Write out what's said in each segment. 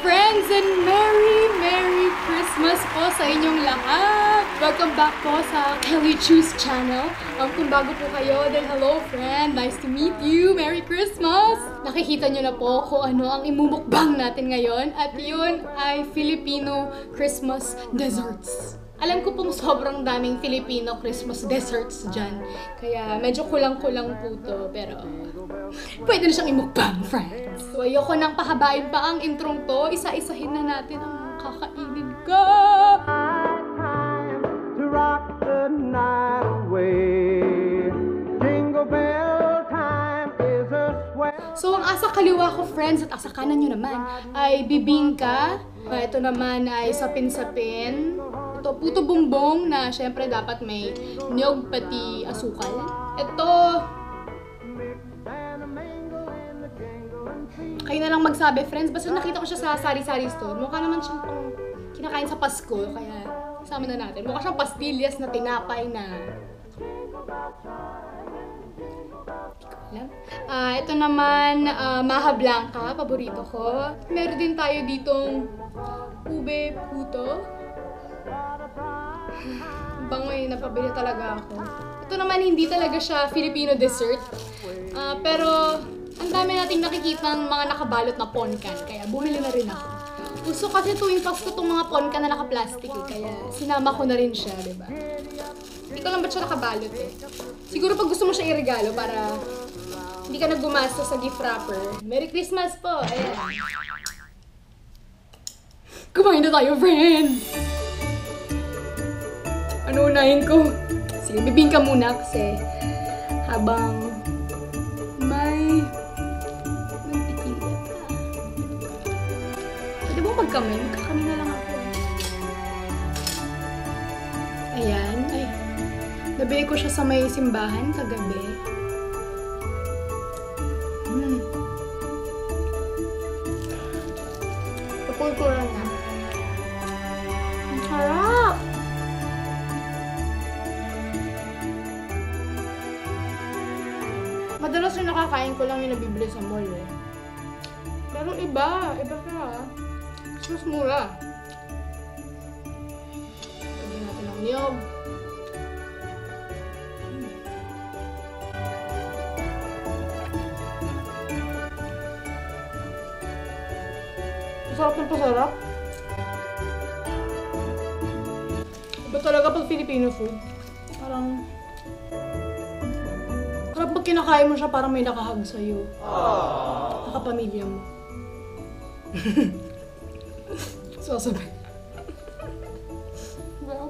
friends, and Merry Christmas po sa inyong lahat! Welcome back po sa Kelly Choose channel. Kung bago po kayo, then hello friend! Nice to meet you! Merry Christmas! Nakikita nyo na po kung ano ang imumukbang natin ngayon, at yun ay Filipino Christmas desserts. Alam ko pong sobrang daming Filipino Christmas desserts dyan. Kaya medyo kulang-kulang po to. Pero pwede na siyang imukbang, friends. So ayoko nang pahabain pa ang introng to. Isa-isahin na natin ang kakainin ko. To rock the night away. Jingle bell time is a swell. So ang asa kaliwa ko, friends, at asa kanan nyo naman ay bibingka. Ito naman ay sapin-sapin. Ito, puto bumbong na syempre dapat may niyog pati asukal. Ito, kayo na lang magsabi, friends. Basta nakita ko siya sa sari-sari store. Mukha naman siyang pang kinakain sa Pasko. Kaya kasama na natin. Mukha siyang pastillas na tinapay na... ito naman, Maha Blanca, paborito ko. Meron din tayo ditong ube puto. Bangoy, napabili talaga ako. Ito naman, hindi talaga siya Filipino dessert. Pero, ang dami nating nakikita ng mga nakabalot na poncan. Kaya bumili na rin ako. Gusto kasi tuwing Pasko itong mga poncan na naka-plastic eh. Kaya sinama ko na rin siya, diba? Hindi ko lang ba't siya nakabalot eh. Siguro pag gusto mo siya iregalo para hindi ka naggumasta sa gift wrapper. Merry Christmas po! Ayan. Kumain na tayo, friends! Ano unahin ko? Sige, bibingka muna kasi habang may mantikilya pa. Pwede mo magkamay? Magkakamay na lang ako. Ayan. Ay, nabili ko siya sa may simbahan kagabi. Kapulturan na. Ang sarap! Madalas yung nakakain ko lang yung nabibili sa mall eh. Pero iba siya. Mas mura. Lagyan natin ng niyog. Masarap ng pasarap. Iba talaga pag Filipino food. Parang pag kinakain mo siya, parang may nakahag sa'yo. Nakapamilya mo. Sasabi. Well.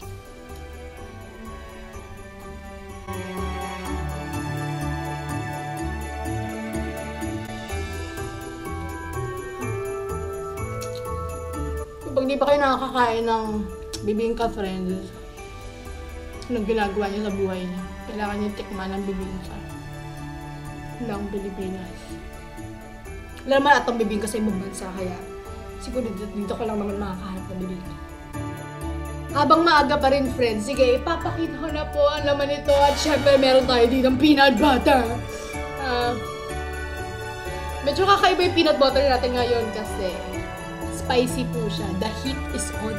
Pag di pa kayo nakakakain ng bibingka, friends, anong ginagawa niya sa buhay niya? Kailangan niya tikman ng bibingka ng Pilipinas. Wala naman atang bibingka sa ibang bansa, kaya siguro dito ko lang naman makakahanap ng bibingka. Habang maaga pa rin, friends, sige, ipapakita ko na po ang laman nito, at syempre meron tayo dito ng peanut butter. Medyo kakaiba yung peanut butter natin ngayon kasi spicy po siya. The heat is on.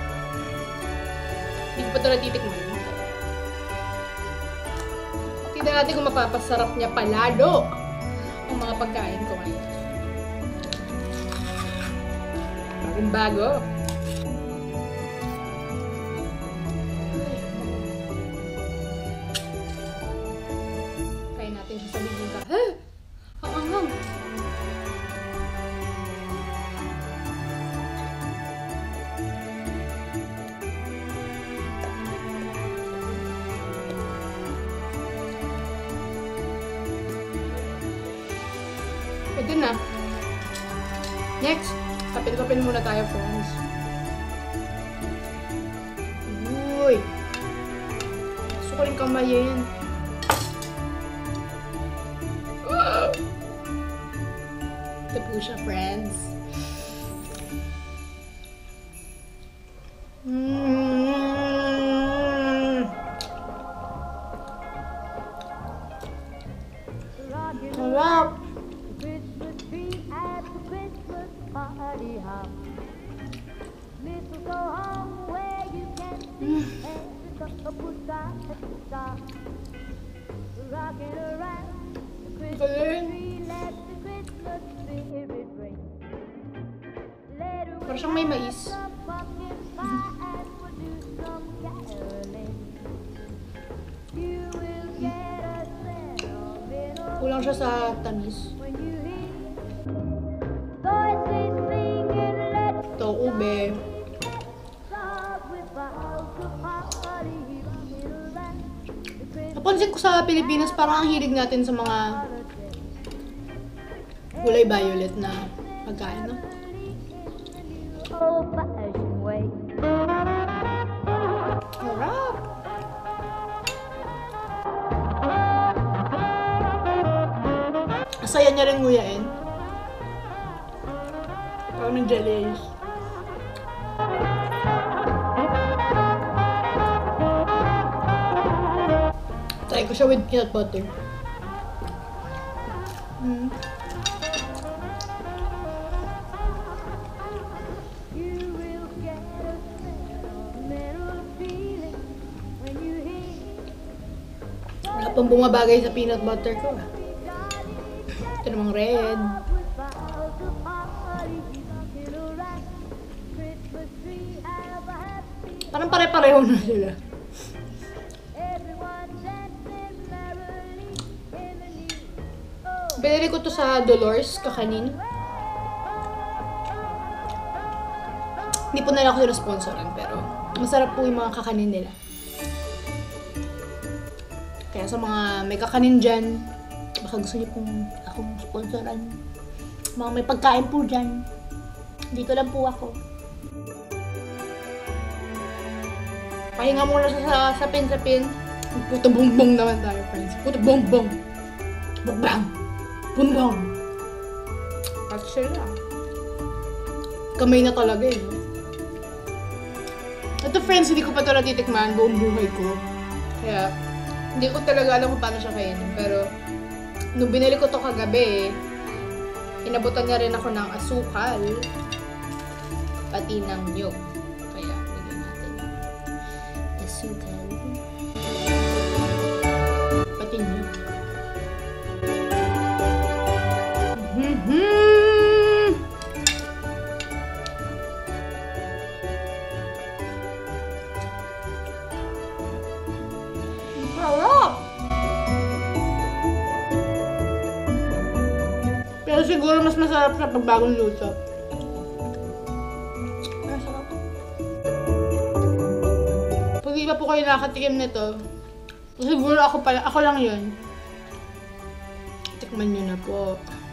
Hindi ko pa ito natitikman. Tignan natin kung mapapasarap niya palalo ang mga pagkain ko ngayon. Bagong bago. Try natin siya sa bibingka. Ang anghang! Pwede na. Next, kapit-kapin muna tayo, friends. Uy! Gusto ko rin kamayin. Ito po siya, friends. Sarap! Galing. Parang siyang may mais. Kulang siya sa tamis. Ito, ube. Napansin ko sa Pilipinas, parang ang hilig natin sa mga kulay violet na pagkain, no? Sarap! Asaya niya rin nguyain. Parang ng jellies. Try ko siya with peanut butter. Wala pang bumabagay sa peanut butter ko. Ito namang red. Parang pare-pareho na sila. Binili ko to sa Dolores kakanin. Hindi po nila ako sila-sponsoran, pero masarap po yung mga kakanin nila. Kaya sa mga may kakanin dyan, baka gusto niyo pong akong sponsoran. Mga may pagkain po dyan, dito lang po ako. Pahinga muna sa sapin-sapin. Puto bongbong naman tayo, friends. Puto bongbong. Bongbong. Bongbong. At sila. Kamay na talaga eh. Ito, friends, hindi ko pa ito natitikman buong buhay ko. Kaya, hindi ko talaga alam kung paano siya kainin. Pero, nung binili ko to kagabi, inabutan niya rin ako ng asukal. Pati ng niyog. Kaya, bigyan natin ng asukal. Pati niyog. Sarap! Pero siguro mas masarap sa pagbagong luto. Ay, sarap. Pag di pa po kayo nakatikim nito, siguro ako lang yun. Tikman nyo na po.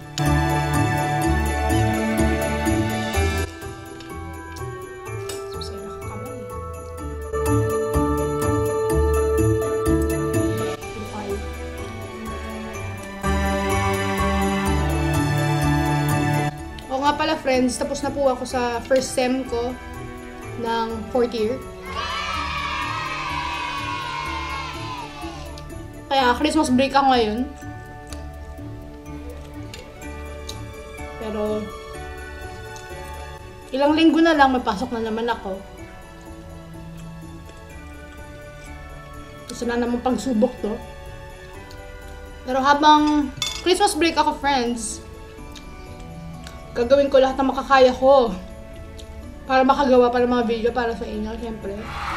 Nga pala, friends, tapos na po ako sa first sem ko ng 4th year. Kaya Christmas break ako ngayon. Pero ilang linggo na lang, mapasok na naman ako. Gusto na naman pagsubok to. Pero habang Christmas break ako, friends, gagawin ko lahat ng makakaya ko para makagawa pa ng mga video para sa inyo, syempre.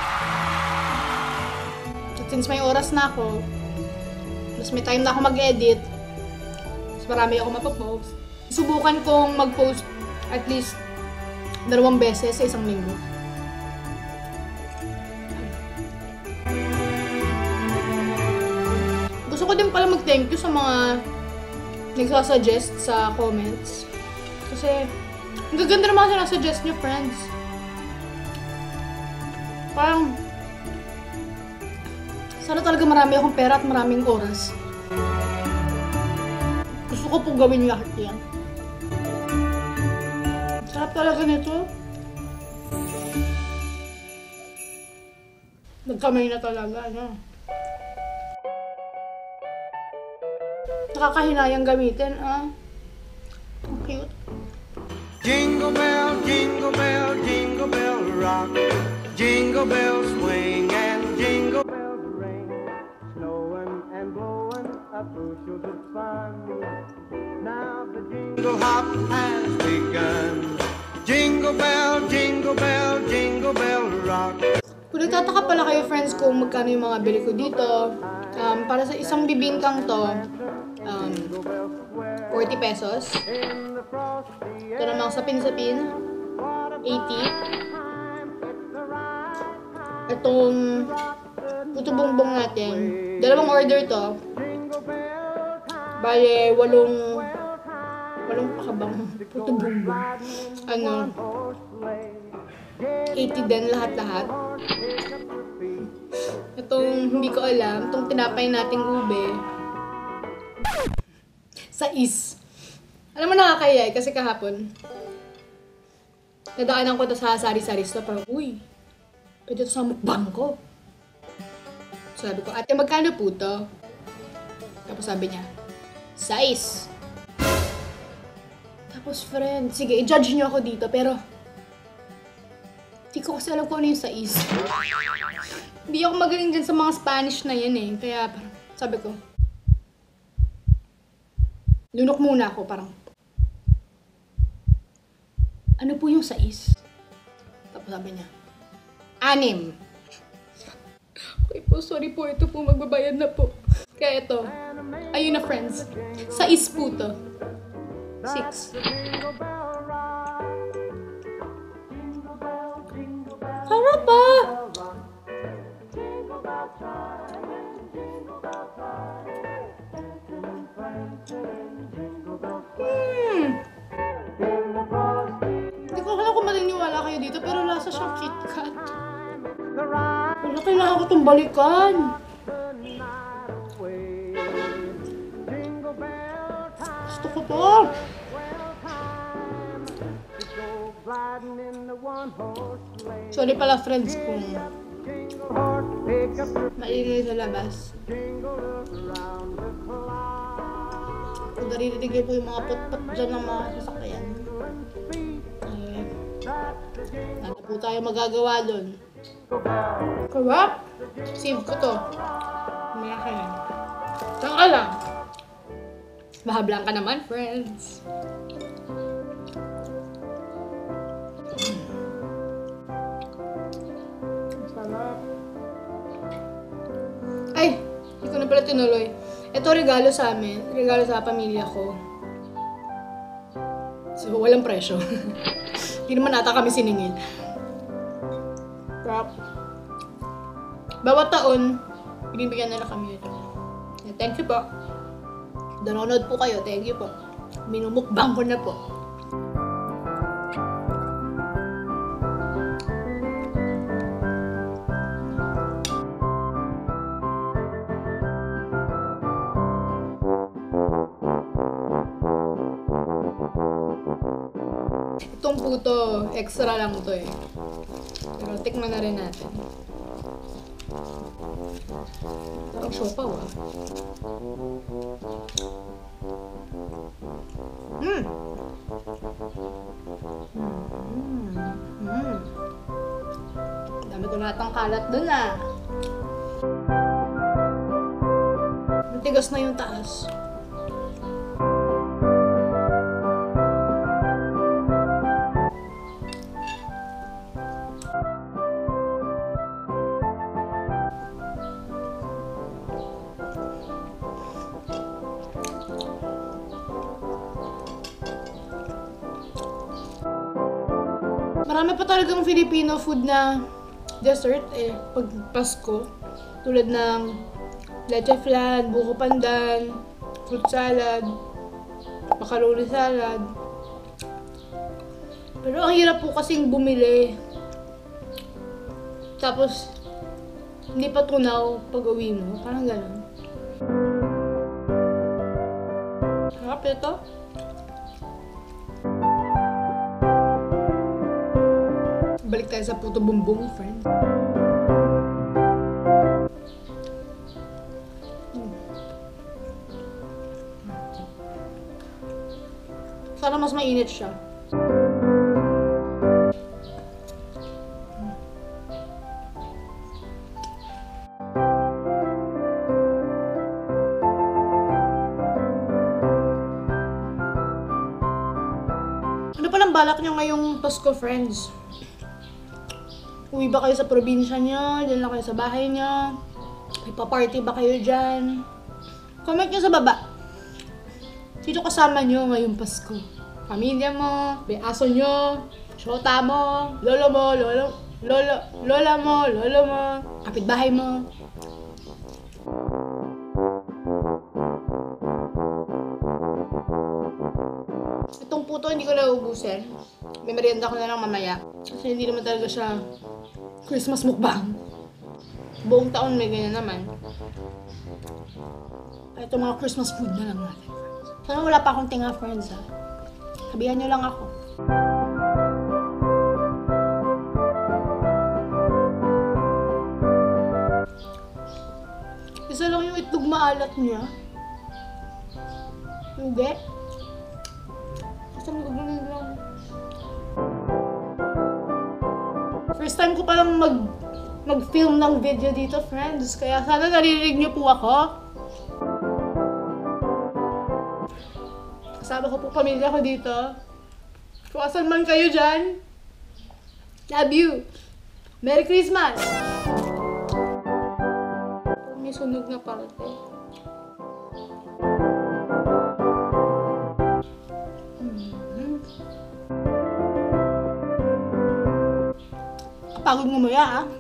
At since may oras na ako, mas may time na ako mag-edit, mas marami ako mapopost. Subukan kong mag-post at least 2 beses sa isang linggo. Gusto ko din pala mag-thank you sa mga nagsasuggest sa comments. Kasi, ang gaganda naman sinasuggest niyo, friends. Parang, sana talaga marami akong pera at maraming oras. Gusto ko pong gawin lahat yan. Sarap talaga nito. Nagkamay na talaga, ano. Nakakahinayang gamitin, ah. Ang cute. Jingle bell, jingle bell, jingle bell rock. Jingle bells swing and jingle bells. a bushel of fun. Now the jingle hop has begun. Jingle bell, jingle bell, jingle bell rock. Kung nagtataka pala kayo, friends, kung magkano yung mga bili ko dito, para sa isang bibingkang to, 40 pesos. Ito namang sapin-sapin, 80. Itong puto bongbong natin, dalawang order to. Bale, walong pakabang puto bongbong. 80 din lahat-lahat. Itong hindi ko alam, itong tinapay nating ube. Sais. Alam mo nakakaya kasi kahapon, nadaanan ko to sa sari-sari store. Parang, uy, pwede to sa mukbang ko. Sabi ko, ate, magkano po to? Tapos sabi niya, sais. Tapos, friend, sige, i-judge niyo ako dito, pero hindi ko kasi alam kung ano yung sais. Hindi ako magaling dyan sa mga Spanish na yan eh. Kaya parang, sabi ko, lunok muna ako, parang, ano po yung sais? Tapos sabi niya, 6. Okay po, sorry po, ito po, magbabayad na po. Kaya ito, ayun na friends, sais po to. 6. Harap pa! Hindi ko alam kung maniniwala kayo dito, pero lasa siyang KitKat. Wala, kailangan ko itong balikan. Gusto ko to. Sorry pala friends kung maingay sa labas. Kung narinig po yung mga pot-pot dyan ng mga sasakyan. Ano po tayo magagawa doon? Corrupt? Save ko to. Maya ka yan. Saan ka lang? Mahablang ka naman, friends. Sarap. Ay! Hindi ko na pala tinuloy. Ito regalo sa amin. Regalo sa pamilya ko. So, walang presyo. Hindi naman ata kami siningil. Crap. Bawat taon, binibigyan nila kami ito. Thank you po. Nanonood po kayo. Thank you po. Minumukbang ko na po. Itong puto, extra lang to eh. Pero tikman na rin natin. Parang siopaw ah. Dami ko lahat ng kalat dun ah. Matigas na yung taas. Marami pa talagang Filipino food na dessert eh, pag Pasko. Tulad ng leche flan, buko pandan, fruit salad, macaroni salad. Pero ang hirap po kasing bumili. Tapos, hindi pa tunaw pag uwi mo. Parang gano'n. Sarap ito. Balik tayo sa puto bumbong, friends. Sana mas mainit siya. Anong balak nyo ngayong Pasko, friends? Uwi ba kayo sa probinsya nyo? Diyan lang kayo sa bahay nyo? Ipa-party ba kayo dyan? Comment nyo sa baba. Sino kasama nyo ngayong Pasko? Pamilya mo, may aso nyo, shota mo, lolo mo, lola mo, lolo mo, kapitbahay mo. Itong puto hindi ko na ubusin. May merienda ko na lang mamaya. Kasi hindi naman talaga siya Christmas mukbang. Buong taon may ganyan naman. Ito mga Christmas food na lang natin. Sana wala pa akong tinga, friends, ha? Sabihan nyo lang ako. Isa lang yung itlog maalat niya. Hindi. Isang gagawin lang. First time ko palang mag-film ng video dito, friends. Kaya sana naririnig niyo po ako. Kasama ko po pamilya ko dito. Kung asan man kayo dyan, love you! Merry Christmas! May sunog na parte. Kapagod mo maya, ah.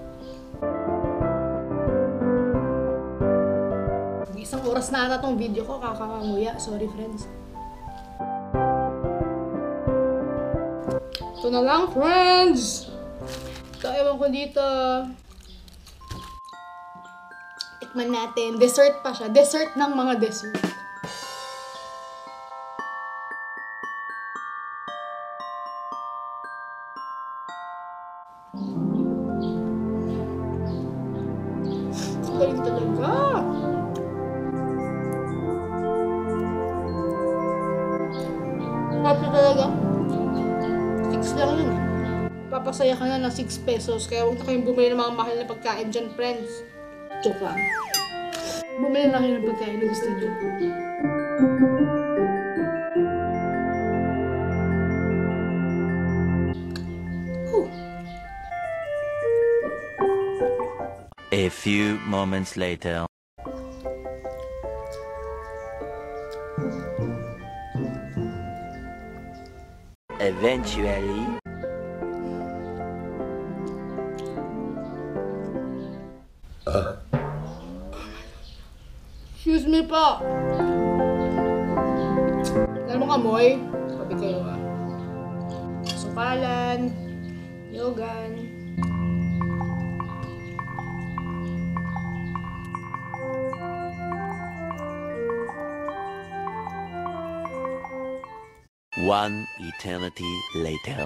Isang oras na ata tong video ko, kakakanguya. Sorry, friends. Ito na lang, friends! Ito, ewan ko dito. Tikman natin. Dessert pa siya. Dessert ng mga dessert. Galing talaga! Happy talaga. 6 lang yun. Papasaya ka na ng 6 pesos. Kaya huwag na kayong bumili ng mga mahal na pagkain dyan, friends. Joke lang. Bumili na kayo ng pagkain na gusto nyo. A few moments later. Eventually. Excuse me po. Alam mo kamoy? Sabi kayo ah. Sukalan. Yogan. One eternity later.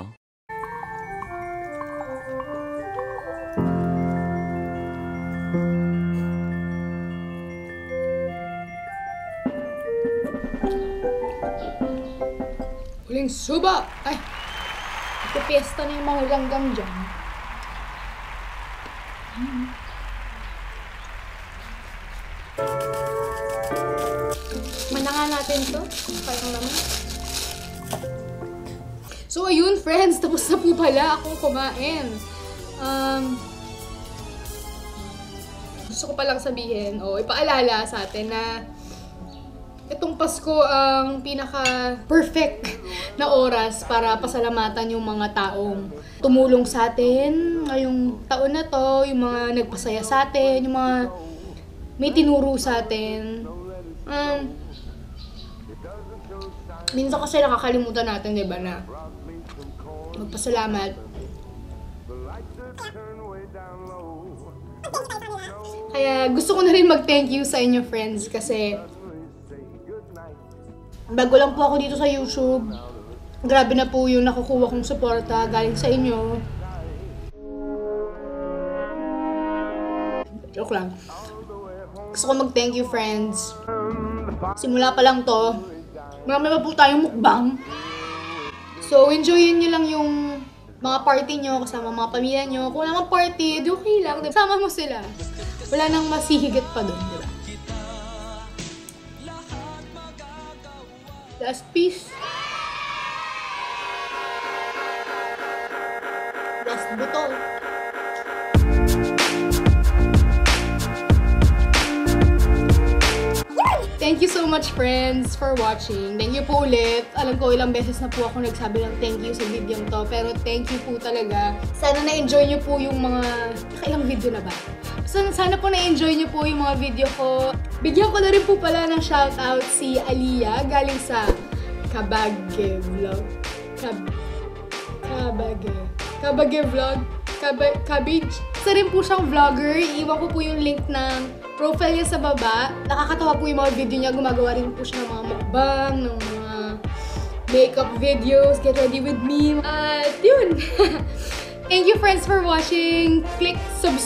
Huling suba! Ay! Ipipiesta na yung mga langgam dyan. Mananga natin to. Parang naman. So, ayun, friends. Tapos na po pala akong kumain. Gusto ko palang sabihin, ipaalala sa atin na itong Pasko ang pinaka-perfect na oras para pasalamatan yung mga taong tumulong sa atin ngayong taon na to, yung mga nagpasaya sa atin, yung mga may tinuro sa atin. Minsan kasi nakakalimutan natin, di ba, na magpasalamat. Kaya gusto ko na rin mag-thank you sa inyo, friends, kasi bago lang po ako dito sa YouTube. Grabe na po yung nakukuha kong suporta galing sa inyo. Joke lang. Gusto ko mag-thank you, friends. Simula pa lang to. Marami pa po tayong mukbang. So, enjoyin nyo lang yung mga party nyo kasama mga pamilya nyo. Kung wala mang party, okay lang. Sama mo sila. Wala nang masihigit pa dun, diba? Last piece. Butol. Thank you so much, friends, for watching. Thank you po ulit. Alam ko ilang beses na po ako nagsabi ng thank you sa video to, pero thank you po talaga. Sana na-enjoy nyo po yung mga... Nakailang video na ba? Sana po na-enjoy nyo po yung mga video ko. Bigyan ko na rin po pala ng shoutout si Aliyah, galing sa Kabage Vlog. Kabage Vlog. Cabbage. Isa rin po siyang vlogger. Iiwan ko po yung link ng profile niya sa baba. Nakakatawa po yung mga video niya. Gumagawa rin po siya ng mga mukbang, ng mga makeup videos. Get ready with me. At yun. Thank you, friends, for watching. Click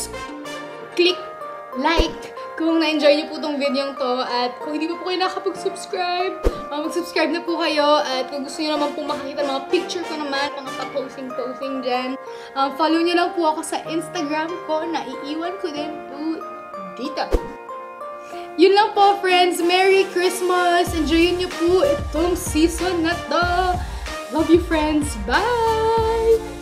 like kung na-enjoy niyo po tong video to. At kung hindi pa po kayo nakapag-subscribe, mag-subscribe na po kayo. At kung gusto niyo naman po makakita mga picture ko naman, mga pa-posting dyan, follow niyo lang po ako sa Instagram ko na iiwan ko din po dito. Yun lang po, friends. Merry Christmas! Enjoyin niyo po itong season na to. Love you, friends. Bye!